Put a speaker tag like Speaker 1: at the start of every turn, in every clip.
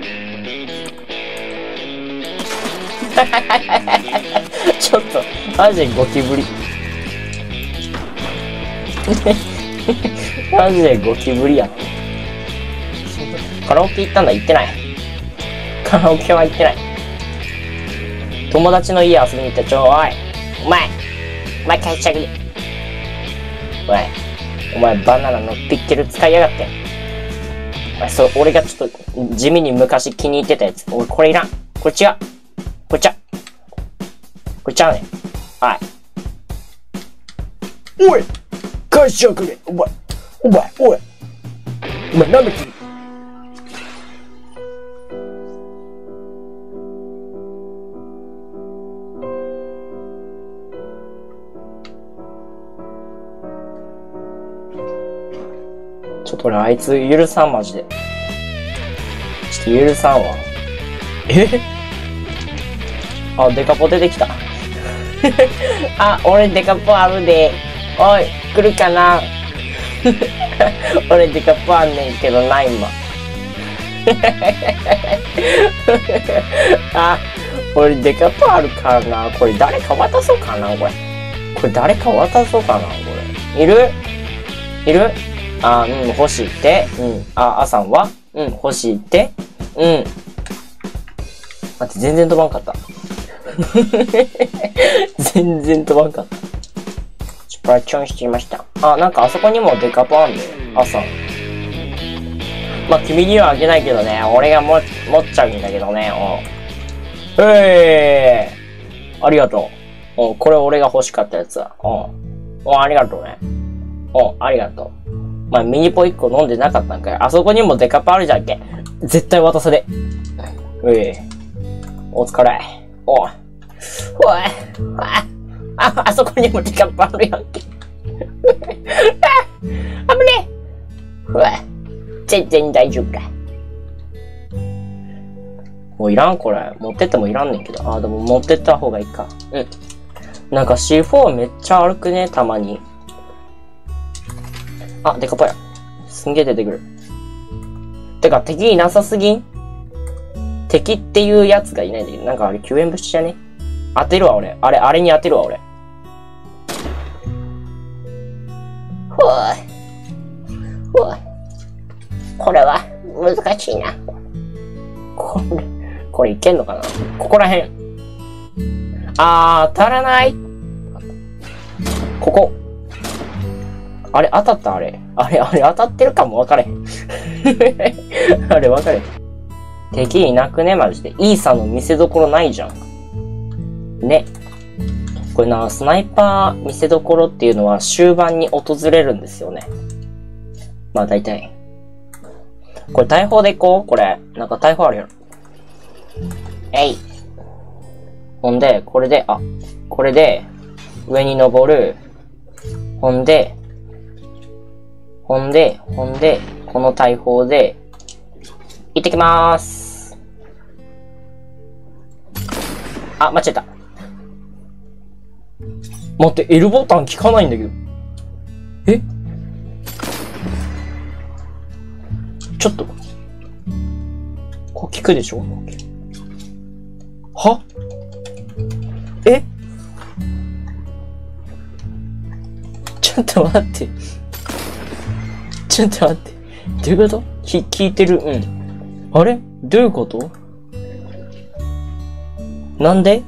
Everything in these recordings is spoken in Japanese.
Speaker 1: ちょっと、マジでゴキブリ。マジでゴキブリやん。カラオケ行ったんだ、行ってない。カラオケは行ってない。友達の家遊びに行った。おい。お前返してあげる。お前バナナのピッケル使いやがって。俺がちょっと地味に昔気に入ってたやつ。俺これいらん。これ違う。これちゃうね。はい。おい返しておくれ。お前なんだ君。ちょっと俺あいつ許さんマジで。ちょっと許さんわ。あ、デカポ出てきた。あ、俺デカポあるで。おい、来るかな。俺デカポあんねんけどな、今。あ、俺デカポあるからな。これ誰か渡そうかな、これ誰か渡そうかな、これ。いるあ、欲しいって。あさんは欲しいって。待って、全然飛ばんかった。全然飛ばんかった。バーチョンしていました。あ、なんかあそこにもデカポあんね。あさん。まあ、君にはあげないけどね。俺が持っちゃうんだけどね。ありがとう。これ俺が欲しかったやつだ。ありがとうね。ありがとう。まあ、ミニポ1個飲んでなかったんかよ。あそこにもデカポあるじゃんけ。絶対渡せで。お疲れ。あそこにもデカポあるやんけ。あぶねえ。全然大丈夫だ。もういらんこれ。持ってってもいらんねんけど。でも持ってった方がいいか。なんか C4 めっちゃ歩くね、たまに。あ、デカポや。すんげえ出てくる。てか、敵いなさすぎん？敵っていうやつがいないんだけど、なんかあれ救援物資じゃね？当てるわ、俺。あれに当てるわ、俺。これは、難しいな。これいけんのかな？ここらへん。当たらない？ここ。あれ当たったあれ当たってるかも分かれへん。あれ分かれへん。敵いなくねマジで。イーサの見せ所ないじゃん。ね。これな、スナイパー見せ所っていうのは終盤に訪れるんですよね。まあ大体。これ大砲でいこうこれ。なんか大砲あるよ。ほんで、これで、上に登る。ほんで、この大砲で、行ってきまーす。間違えた。待って、L ボタン効かないんだけど。ちょっと。こう効くでしょ？は？ちょっと待って。どういうこと？聞いてる。あれ？どういうこと？なんで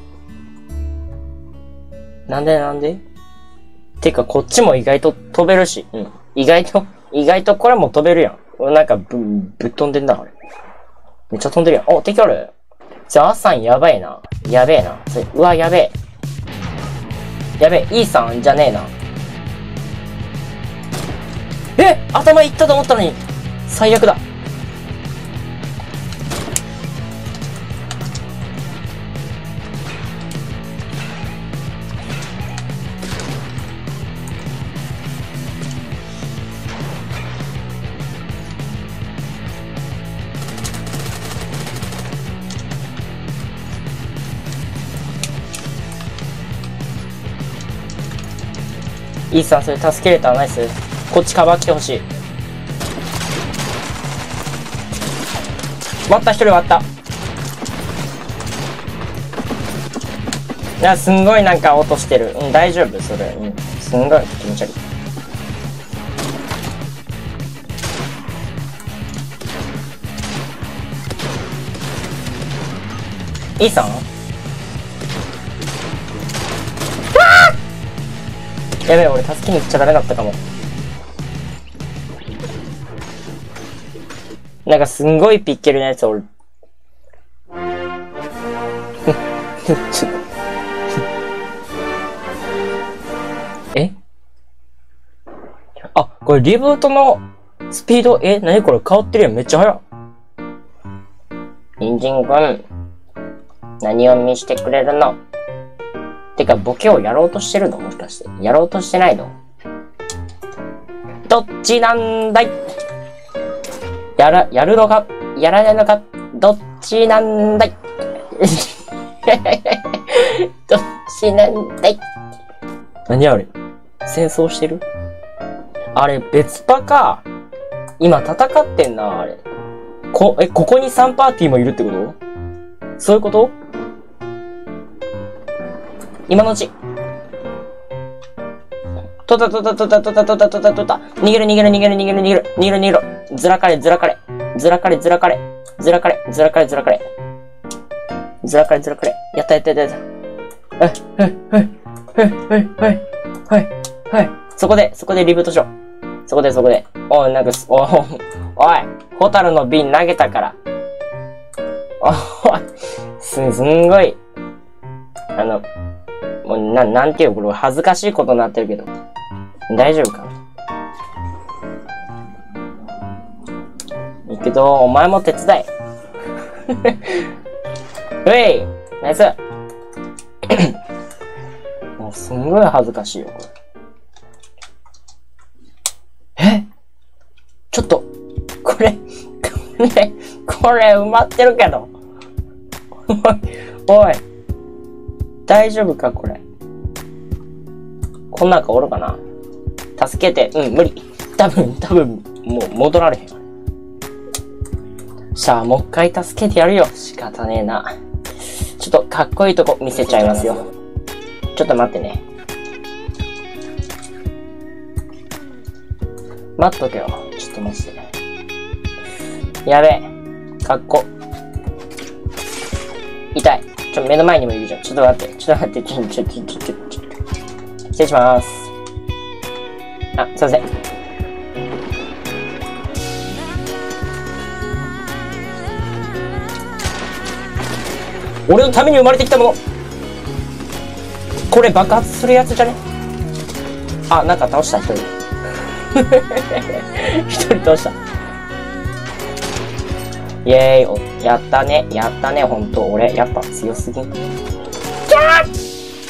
Speaker 1: てか、こっちも意外と飛べるし。意外とこれも飛べるやん。なんかぶっ飛んでんな、あれ。めっちゃ飛んでるやん。敵ある？アさんやべえな。うわ、やべえ。イーさんじゃねえな。頭いったと思ったのに。最悪だ。イーさん、それ助けれた。ナイス。こっちカバー来てほしい。 割った、一人割った。いや、すんごいなんか落としてる。うん、大丈夫それ。うん。すんごい気持ち悪い。いいさん？やべえ、俺助けに行っちゃダメだったかも。なんかすんごいピッケルなやつおる。ちょっとえ？あ、これリブートのスピード、なにこれ変わってるやん。めっちゃ速っ。人参くん、何を見してくれるの？てか、ボケをやろうとしてるの？もしかして。やろうとしてないの？どっちなんだい？やるのかやらないのかどっちなんだいどっちなんだい？何あれ？戦争してる？あれ、別パか。今戦ってんな、あれ。ここに3パーティーもいるってこと？そういうこと？今のうち。とった。逃げる。ずらかれ。やった。はい。そこでリブートしよう。そこで。おい、ホタルの瓶投げたから。おい、すんごい。もうなんていうこれ恥ずかしいことになってるけど。大丈夫か？いいけど、お前も手伝え。ナイス。もうすんごい恥ずかしいよ、これ。ちょっと、これ埋まってるけど。おい。大丈夫か、これ。こんなんかおるかな？助けて。うん、無理。多分、もう戻られへん。さあ、もう一回助けてやるよ。仕方ねえな。ちょっとかっこいいとこ見せちゃいますよ。ちょっと待ってね。待っとけよ。ちょっと待って。やべえ。かっこ。痛い。目の前にもいるじゃん。ちょっと待って。失礼します。あ、すいません。俺のために生まれてきたもの。これ爆発するやつじゃね？あ、なんか倒した、一人。一人倒した。イェーイ。やったね、ほんと。俺、やっぱ強すぎん。キャー！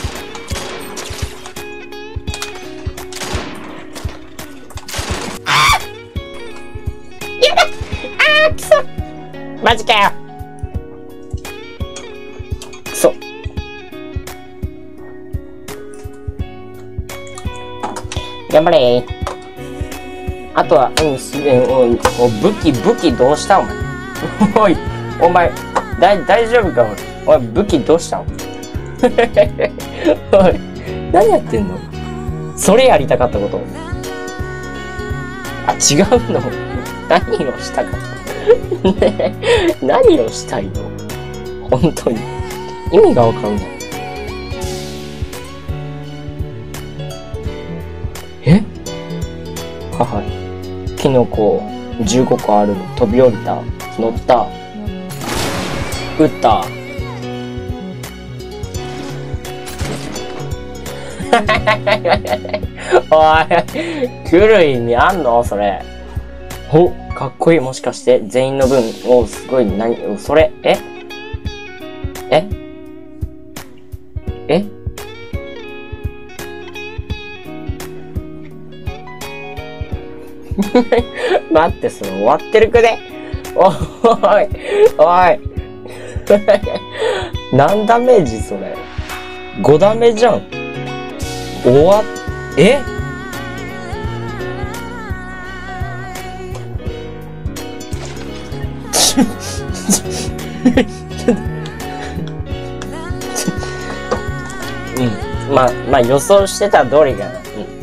Speaker 1: くそ！マジかよ！くそ。頑張れー。あとは、武器どうしたお前。お前、大丈夫かお前、武器どうしたおい、何やってんの？それやりたかったこと？あ、違うの？何をしたか何をしたいの？本当に。意味がわかんない。はい。キノコ15個あるの。飛び降りた。乗った。撃った。おい、来る意味あんの？それ。お、かっこいい。もしかして全員の分。お、すごい。それ、待って、それ終わってるくね？おい。何ダメージそれ？ 5 ダメじゃん。 うん。まあ予想してた通りかな。うん。